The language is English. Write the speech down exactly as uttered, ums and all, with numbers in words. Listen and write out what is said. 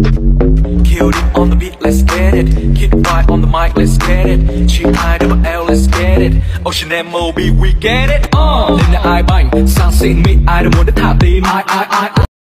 Kill it on the beat, let's get it. Keep right on the mic, let's get it. G I double L, let's get it. Ocean M O B, we get it. Uh. Lên là ai bành, sang xịn mịn, ai đâu muốn đất thả tim. Ai ai ai